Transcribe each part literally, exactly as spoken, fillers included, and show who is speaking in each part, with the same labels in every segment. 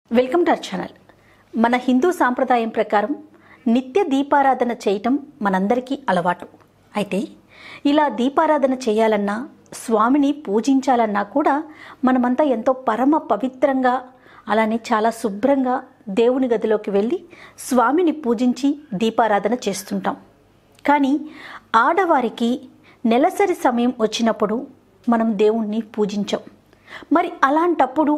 Speaker 1: Welcome to our channel. మన హిందూ సాంప్రదాయం ప్రకారం నిత్య దీపారాధన చేయటం మనందరికీ అలవాటు. అయితే ఇలా దీపారాధన చేయాలన్నా, స్వామిని పూజించాలన్నా కూడా మనమంతా ఎంతో పరమ పవిత్రంగా, అలానే చాలా శుభ్రంగా దేవుని గదిలోకి వెళ్ళి స్వామిని పూజించి దీపారాధన చేస్తుంటాం. కానీ ఆడవారికి నెలసరి సమయం వచ్చినప్పుడు మనం దేవుణ్ణి పూజించాం. మరి అలాంటప్పుడు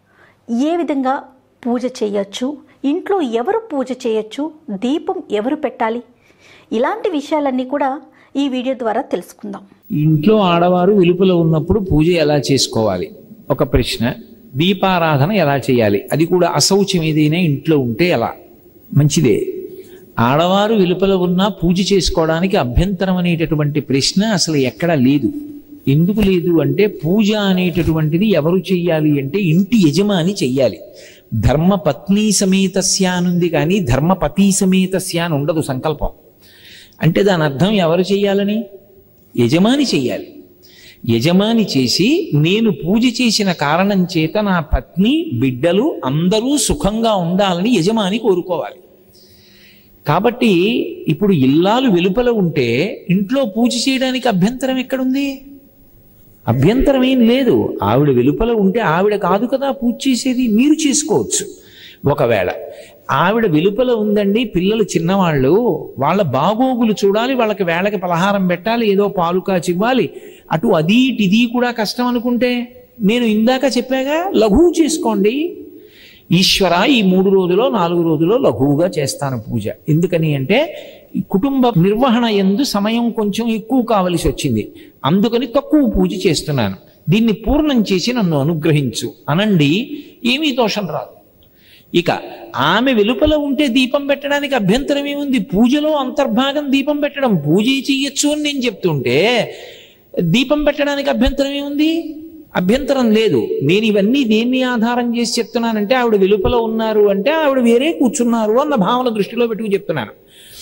Speaker 1: ఏ విధంగా పూజ చేయొచ్చు, ఇంట్లో ఎవరు పూజ చేయొచ్చు, దీపం ఎవరు పెట్టాలి, ఇలాంటి విషయాలన్నీ కూడా ఈ వీడియో ద్వారా తెలుసుకుందాం.
Speaker 2: ఇంట్లో ఆడవారు వెలుపల ఉన్నప్పుడు పూజ ఎలా చేసుకోవాలి ఒక ప్రశ్న. దీపారాధన ఎలా చేయాలి, అది కూడా అశౌచం ఏదైనా ఇంట్లో ఉంటే ఎలా? మంచిదే. ఆడవారు వెలుపల ఉన్నా పూజ చేసుకోవడానికి అభ్యంతరం అనేటటువంటి ప్రశ్న అసలు ఎక్కడా లేదు. ఎందుకు లేదు అంటే, పూజ అనేటటువంటిది ఎవరు చెయ్యాలి అంటే ఇంటి యజమాని చెయ్యాలి. ధర్మపత్ని సమేతస్య అనుంది కానీ ధర్మపతి సమేతస్య అని ఉండదు సంకల్పం. అంటే దాని అర్థం ఎవరు చెయ్యాలని? యజమాని చెయ్యాలి. యజమాని చేసి, నేను పూజ చేసిన కారణం చేత నా పత్ని, బిడ్డలు అందరూ సుఖంగా ఉండాలని యజమాని కోరుకోవాలి. కాబట్టి ఇప్పుడు ఇల్లాలు వెలుపల ఉంటే ఇంట్లో పూజ చేయడానికి అభ్యంతరం ఎక్కడుంది? అభ్యంతరం ఏం లేదు. ఆవిడ వెలుపల ఉంటే ఆవిడ కాదు కదా పూజ చేసేది, మీరు చేసుకోవచ్చు. ఒకవేళ ఆవిడ వెలుపల ఉందండి, పిల్లలు చిన్నవాళ్ళు, వాళ్ళ బాగోగులు చూడాలి, వాళ్ళకి వేళకి పలహారం పెట్టాలి, ఏదో పాలు కాచివ్వాలి, అటు అది ఇటు ఇది కూడా కష్టం అనుకుంటే, నేను ఇందాక చెప్పాగా లఘువు చేసుకోండి. ఈశ్వర, ఈ మూడు రోజులో నాలుగు రోజుల్లో లఘువుగా చేస్తాను పూజ. ఎందుకని అంటే కుటుంబ నిర్వహణ యందు సమయం కొంచెం ఎక్కువ కావలసి వచ్చింది, అందుకని తక్కువ పూజ చేస్తున్నాను, దీన్ని పూర్ణం చేసి నన్ను అనుగ్రహించు అనండి, ఏమీ దోషం రాదు. ఇక ఆమె వెలుపల ఉంటే దీపం పెట్టడానికి అభ్యంతరం ఏముంది? పూజలో అంతర్భాగం దీపం పెట్టడం, పూజ చేయొచ్చు అని నేను చెప్తుంటే దీపం పెట్టడానికి అభ్యంతరం ఏముంది? అభ్యంతరం లేదు. నేను ఇవన్నీ దేన్ని ఆధారం చేసి చెప్తున్నానంటే, ఆవిడ వెలుపల ఉన్నారు అంటే ఆవిడ వేరే కూర్చున్నారు అన్న భావన దృష్టిలో పెట్టుకు చెప్తున్నాను.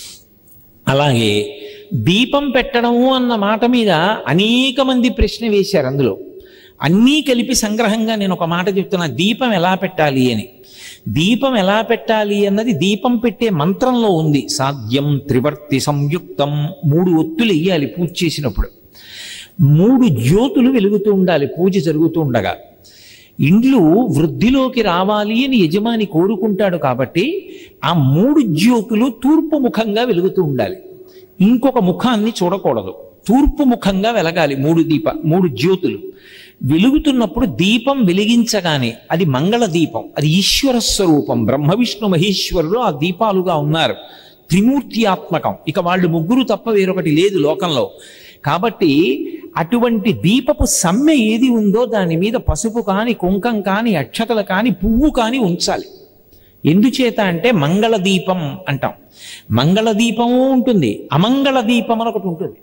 Speaker 2: అలాగే దీపం పెట్టడము అన్న మాట మీద అనేక మంది ప్రశ్న వేశారు. అందులో అన్నీ కలిపి సంగ్రహంగా నేను ఒక మాట చెప్తున్నా, దీపం ఎలా పెట్టాలి అని. దీపం ఎలా పెట్టాలి అన్నది దీపం పెట్టే మంత్రంలో ఉంది. సాధ్యం త్రివర్తి సంయుక్తం, మూడు ఒత్తులు వేయాలి పూజ చేసినప్పుడు, మూడు జ్యోతులు వెలుగుతూ ఉండాలి పూజ జరుగుతూ ఉండగా. ఇండ్లు వృద్ధిలోకి రావాలి అని యజమాని కోరుకుంటాడు కాబట్టి ఆ మూడు జ్యోతులు తూర్పు ముఖంగా వెలుగుతూ ఉండాలి. ఇంకొక ముఖాన్ని చూడకూడదు, తూర్పు ముఖంగా వెలగాలి. మూడు దీప మూడు జ్యోతులు వెలుగుతున్నప్పుడు దీపం వెలిగించగానే అది మంగళ దీపం, అది ఈశ్వర స్వరూపం. బ్రహ్మ విష్ణు మహేశ్వరుడు ఆ దీపాలుగా ఉన్నారు, త్రిమూర్తి ఆత్మకం. ఇక వాళ్ళు ముగ్గురు తప్ప వేరొకటి లేదు లోకంలో. కాబట్టి అటువంటి దీపపు సమ్మె ఏది ఉందో దాని మీద పసుపు కానీ, కుంకం కానీ, అక్షతలు కానీ, పువ్వు కానీ ఉంచాలి. ఎందుచేత అంటే మంగళ దీపం అంటాం. మంగళ దీపము ఉంటుంది, అమంగళ దీపం అని ఒకటి ఉంటుంది.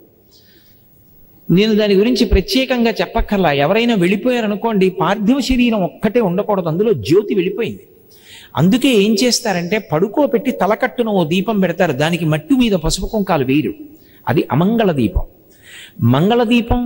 Speaker 2: నేను దాని గురించి ప్రత్యేకంగా చెప్పక్కర్లా. ఎవరైనా వెళ్ళిపోయారనుకోండి, పార్థివ శరీరం ఒక్కటే ఉండకూడదు, అందులో జ్యోతి వెళ్ళిపోయింది. అందుకే ఏం చేస్తారంటే పడుకోబెట్టి తలకట్టున ఓ దీపం పెడతారు, దానికి మట్టి మీద పసుపు కుంకాలు వేయరు, అది అమంగళ దీపం. మంగళ దీపం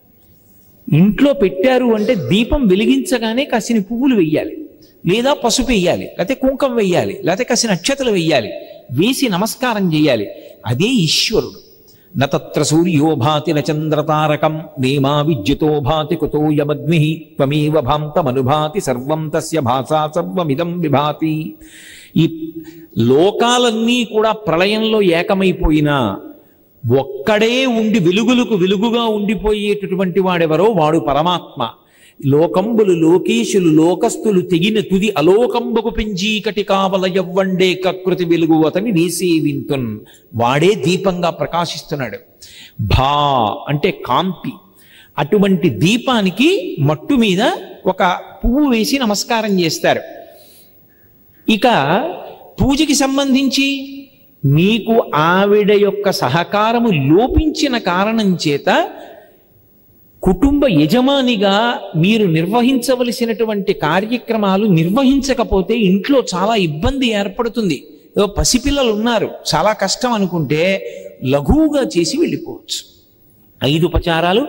Speaker 2: ఇంట్లో పెట్టారు అంటే దీపం వెలిగించగానే కాసిన పువ్వులు వెయ్యాలి, లేదా పసుపు వెయ్యాలి, లేకపోతే కుంకం వెయ్యాలి, లేకపోతే కాసిన అక్షతలు వెయ్యాలి, వేసి నమస్కారం చేయాలి. అదే ఈశ్వరుడు. నత్ర సూర్యోభాతి నచంద్రతారకం నేమా విద్యుతో భాతి కుతో యమగ్ని త్వమేవ భాంతమనుభాతి సర్వం తస్య భాసా సర్వమిదం విభాతి. ఈ లోకాలన్నీ కూడా ప్రళయంలో ఏకమైపోయినా ఒక్కడే ఉండి వెలుగులకు వెలుగుగా ఉండిపోయేటటువంటి వాడెవరో వాడు పరమాత్మ. లోకంబులు లోకేశులు లోకస్తులు తెగిన తుది అలోకంబకు పెంచీకటి కావల యవ్వండే కకృతి వెలుగు అతని నీసేవింతున్, వాడే దీపంగా ప్రకాశిస్తున్నాడు. భా అంటే కాంతి. అటువంటి దీపానికి మట్టు మీద ఒక పువ్వు వేసి నమస్కారం చేస్తారు. ఇక పూజకి సంబంధించి మీకు ఆవిడ యొక్క సహకారము లోపించిన కారణం చేత కుటుంబ యజమానిగా మీరు నిర్వహించవలసినటువంటి కార్యక్రమాలు నిర్వహించకపోతే ఇంట్లో చాలా ఇబ్బంది ఏర్పడుతుంది. ఏదో పసిపిల్లలు ఉన్నారు, చాలా కష్టం అనుకుంటే లఘువుగా చేసి వెళ్ళిపోవచ్చు. ఐదు ఉపచారాలు,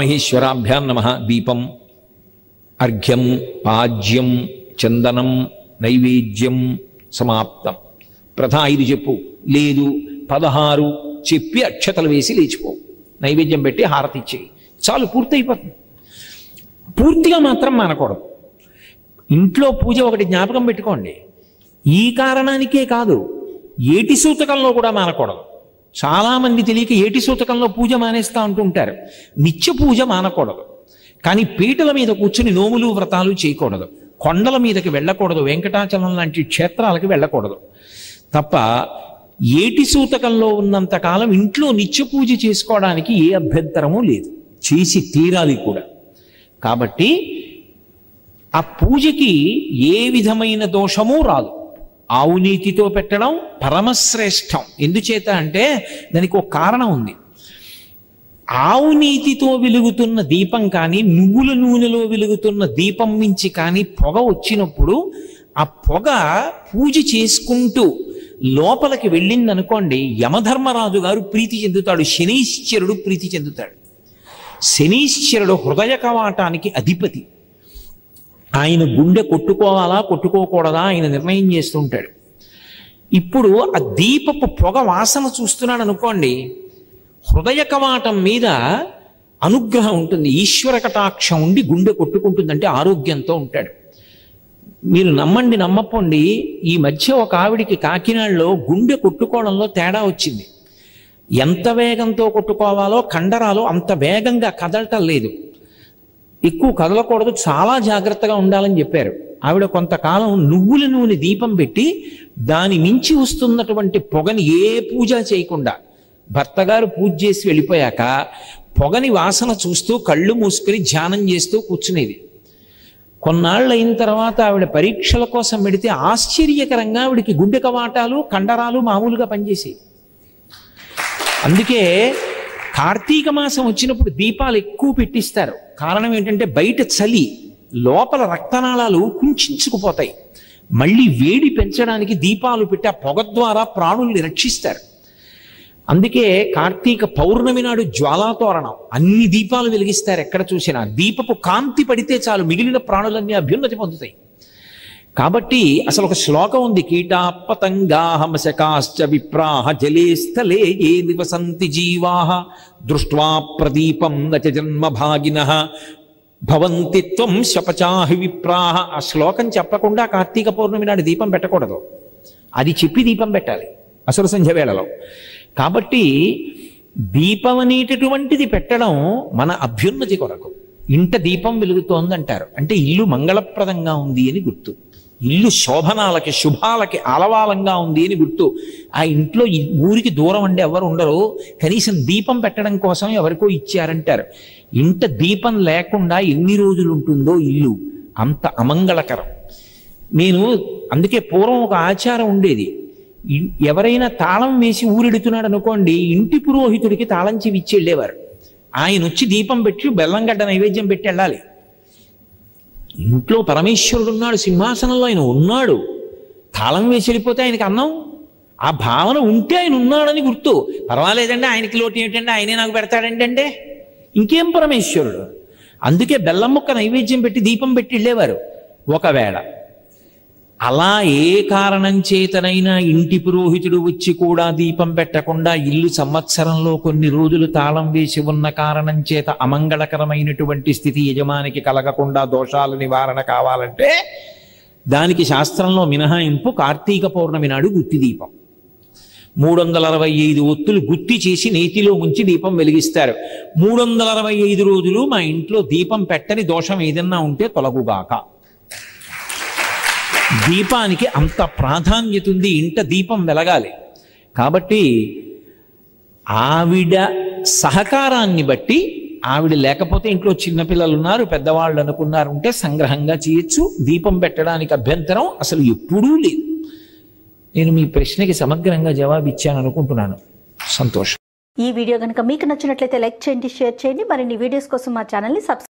Speaker 2: ఉమామహేశ్వరాభ్యాం నమః, దీపం, అర్ఘ్యం, పాజ్యం, చందనం, నైవేద్యం సమాప్తం. ప్రథ ఐదు చెప్పు, లేదు పదహారు చెప్పి అక్షతలు వేసి లేచిపో, నైవేద్యం పెట్టి హారతి ఇచ్చేయి, చాలు, పూర్తయిపోతుంది. పూర్తిగా మాత్రం మానకూడదు. ఇంట్లో పూజ ఒకటి జ్ఞాపకం పెట్టుకోండి, ఈ కారణానికే కాదు, ఏటి సూతకంలో కూడా మానకూడదు. చాలామంది తెలియక ఏటి సూతకంలో పూజ మానేస్తూ ఉంటుంటారు. నిత్య పూజ మానకూడదు, కానీ పీటల మీద కూర్చుని నోములు వ్రతాలు చేయకూడదు, కొండల మీదకి వెళ్ళకూడదు, వెంకటాచలం లాంటి క్షేత్రాలకి వెళ్ళకూడదు. తప్ప ఏటి సూతకంలో ఉన్నంతకాలం ఇంట్లో నిత్య పూజ చేసుకోవడానికి ఏ అభ్యంతరము లేదు, చేసి తీరాలి కూడా. కాబట్టి ఆ పూజకి ఏ విధమైన దోషము రాదు. ఆవు నీతితో పెట్టడం పరమశ్రేష్టం. ఎందుచేత అంటే దానికి ఒక కారణం ఉంది. ఆవు నీతితో వెలుగుతున్న దీపం కానీ నువ్వుల నూనెలో వెలుగుతున్న దీపం నుంచి కానీ పొగ వచ్చినప్పుడు ఆ పొగ పూజ చేసుకుంటూ లోపలికి వెళ్ళిందనుకోండి, యమధర్మరాజు గారు ప్రీతి చెందుతాడు, శనీశ్వరుడు ప్రీతి చెందుతాడు. శనీశ్వరుడు హృదయ కవాటానికి అధిపతి. ఆయన గుండె కొట్టుకోవాలా కొట్టుకోకూడదా ఆయన నిర్ణయం చేస్తుంటాడు. ఇప్పుడు ఆ దీపపు పొగ వాసన చూస్తున్నాడు అనుకోండి, హృదయ కవాటం మీద అనుగ్రహం ఉంటుంది, ఈశ్వర కటాక్షం ఉండి గుండె కొట్టుకుంటుందంటే ఆరోగ్యంతో ఉంటాడు. మీరు నమ్మండి నమ్మపోండి, ఈ మధ్య ఒక ఆవిడికి కాకినాడలో గుండె కొట్టుకోవడంలో తేడా వచ్చింది. ఎంత వేగంతో కొట్టుకోవాలో కండరాలు అంత వేగంగా కదలటం లేదు, ఎక్కువ కదలకూడదు, చాలా జాగ్రత్తగా ఉండాలని చెప్పారు. ఆవిడ కొంతకాలం నువ్వుల నూనె దీపం పెట్టి దాని మించి వస్తున్నటువంటి పొగని ఏ పూజ చేయకుండా, భర్త గారు పూజ చేసి వెళ్ళిపోయాక పొగని వాసన చూస్తూ కళ్ళు మూసుకొని ధ్యానం చేస్తూ కూర్చునేది. కొన్నాళ్ళు అయిన తర్వాత ఆవిడ పరీక్షల కోసం పెడితే ఆశ్చర్యకరంగా ఆవిడికి గుండె కవాటాలు కండరాలు మామూలుగా పనిచేసేవి. అందుకే కార్తీక మాసం వచ్చినప్పుడు దీపాలు ఎక్కువ పెట్టిస్తారు. కారణం ఏంటంటే బయట చలి, లోపల రక్తనాళాలు కుంచుకుపోతాయి. మళ్ళీ వేడి పెంచడానికి దీపాలు పెట్టి ఆ పొగ ద్వారా ప్రాణుల్ని రక్షిస్తారు. అందుకే కార్తీక పౌర్ణమి నాడు జ్వాలాతోరణం, అన్ని దీపాలు వెలిగిస్తారు. ఎక్కడ చూసినా దీపపు కాంతి పడితే చాలు, మిగిలిన ప్రాణులన్నీ అభ్యున్నతి పొందుతాయి. కాబట్టి అసలు ఒక శ్లోకం ఉంది, కీటాపతంగాహమశకాశ్చ విప్రాహ జలే స్థలే ఏ నివసంతి జీవాః దృష్ట్వా ప్రదీపం నచ జన్మ భాగినః భవంతి త్వం శపచాహి విప్రాహ. ఆ శ్లోకం చెప్పకుండా కార్తీక పౌర్ణమి నాడు దీపం పెట్టకూడదు, అది చెప్పి దీపం పెట్టాలి అసుర సంధ్య వేళలో. కాబట్టి దీపం అనేటటువంటిది పెట్టడం మన అభ్యున్నతి కొరకు. ఇంట దీపం వెలుగుతోందంటారు అంటే ఇల్లు మంగళప్రదంగా ఉంది అని గుర్తు, ఇల్లు శోభనాలకి శుభాలకి ఆలవాలంగా ఉంది అని గుర్తు. ఆ ఇంట్లో ఊరికి దూరం అంటే ఎవరు ఉండరు, కనీసం దీపం పెట్టడం కోసం ఎవరికో ఇచ్చారంటారు. ఇంట దీపం లేకుండా ఎన్ని రోజులు ఉంటుందో ఇల్లు, అంత అమంగళకరం. నేను అందుకే పూర్వం ఒక ఆచారం ఉండేది, ఎవరైనా తాళం వేసి ఊరెడుతున్నాడు అనుకోండి, ఇంటి పురోహితుడికి తాళం చెవి ఇచ్చి వెళ్ళేవారు. ఆయన వచ్చి దీపం పెట్టి బెల్లంగడ్డ నైవేద్యం పెట్టి వెళ్ళాలి. ఇంట్లో పరమేశ్వరుడు ఉన్నాడు, సింహాసనంలో ఆయన ఉన్నాడు, తాళం వేసి వెళ్ళిపోతే ఆయనకి అన్నం, ఆ భావన ఉంటే ఆయన ఉన్నాడని గుర్తు. పర్వాలేదండి ఆయనకి లోటు ఏమిటంటే ఆయనే నాకు పెడతాడంటే ఇంకేం పరమేశ్వరుడు. అందుకే బెల్లం ముక్క నైవేద్యం పెట్టి దీపం పెట్టి వెళ్ళేవారు. ఒకవేళ అలా ఏ కారణం చేతనైనా ఇంటి పురోహితుడు వచ్చి కూడా దీపం పెట్టకుండా ఇల్లు సంవత్సరంలో కొన్ని రోజులు తాళం వేసి ఉన్న కారణం చేత అమంగళకరమైనటువంటి స్థితి యజమానికి కలగకుండా దోషాల నివారణ కావాలంటే దానికి శాస్త్రంలో మినహాయింపు కార్తీక పౌర్ణమి నాడు గుత్తి దీపం. మూడు వందల అరవై ఐదు ఒత్తులు గుత్తి చేసి నేతిలో ఉంచి దీపం వెలిగిస్తారు. మూడు వందల అరవై ఐదు రోజులు మా ఇంట్లో దీపం పెట్టని దోషం ఏదన్నా ఉంటే తొలగుగాక. దీపానికి అంత ప్రాధాన్యత ఉంది, ఇంట దీపం వెలగాలి. కాబట్టి ఆవిడ సహకారాన్ని బట్టి, ఆవిడ లేకపోతే ఇంట్లో చిన్నపిల్లలు ఉన్నారు పెద్దవాళ్ళు అనుకున్నారు ఉంటే సంగ్రహంగా చేయొచ్చు. దీపం పెట్టడానికి అభ్యంతరం అసలు ఎప్పుడూ లేదు. నేను మీ ప్రశ్నకి సమగ్రంగా జవాబు ఇచ్చాను అనుకుంటున్నాను. సంతోషం.
Speaker 1: ఈ వీడియో కనుక మీకు నచ్చినట్లయితే లైక్ చేయండి, షేర్ చేయండి. మరిన్ని వీడియోస్ కోసం మా ఛానల్ని సబ్స్క్రైబ్